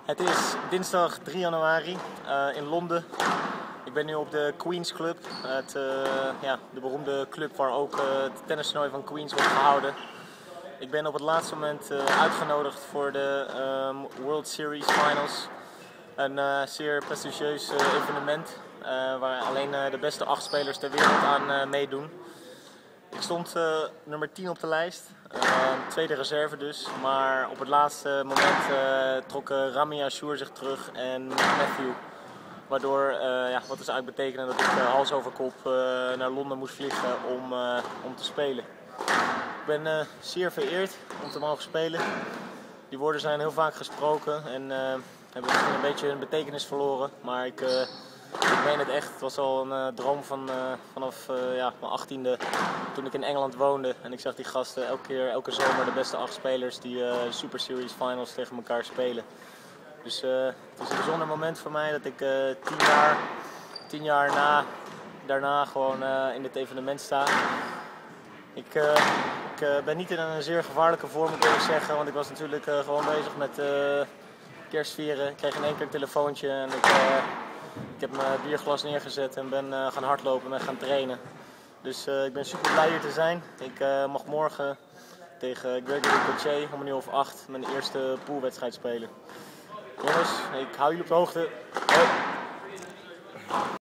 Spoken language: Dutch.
Het is dinsdag 3 januari in Londen. Ik ben nu op de Queen's Club, de beroemde club waar ook het tennistoernooi van Queen's wordt gehouden. Ik ben op het laatste moment uitgenodigd voor de World Series Finals. Een zeer prestigieus evenement waar alleen de beste 8 spelers ter wereld aan meedoen. Ik stond nummer 10 op de lijst, tweede reserve dus, maar op het laatste moment trokken Ramy Ashour zich terug en Matthew. Waardoor wat dus eigenlijk betekende dat ik hals over kop naar Londen moest vliegen om te spelen. Ik ben zeer vereerd om te mogen spelen. Die woorden zijn heel vaak gesproken en hebben misschien een beetje hun betekenis verloren, maar ik meen het echt. Het was al een droom vanaf mijn 18e toen ik in Engeland woonde. En ik zag die gasten elke zomer de beste 8 spelers die Super Series Finals tegen elkaar spelen. Dus het is een bijzonder moment voor mij dat ik 10 jaar daarna gewoon in dit evenement sta. Ik ben niet in een zeer gevaarlijke vorm, moet ik zeggen, want ik was natuurlijk gewoon bezig met kerstvieren. Ik kreeg in één keer een telefoontje en ik heb mijn bierglas neergezet en ben gaan hardlopen en gaan trainen. Dus ik ben super blij hier te zijn. Ik mag morgen tegen Gregory Gaultier om 8:00 mijn eerste poolwedstrijd spelen. Jongens, ik hou jullie op de hoogte. Hoi.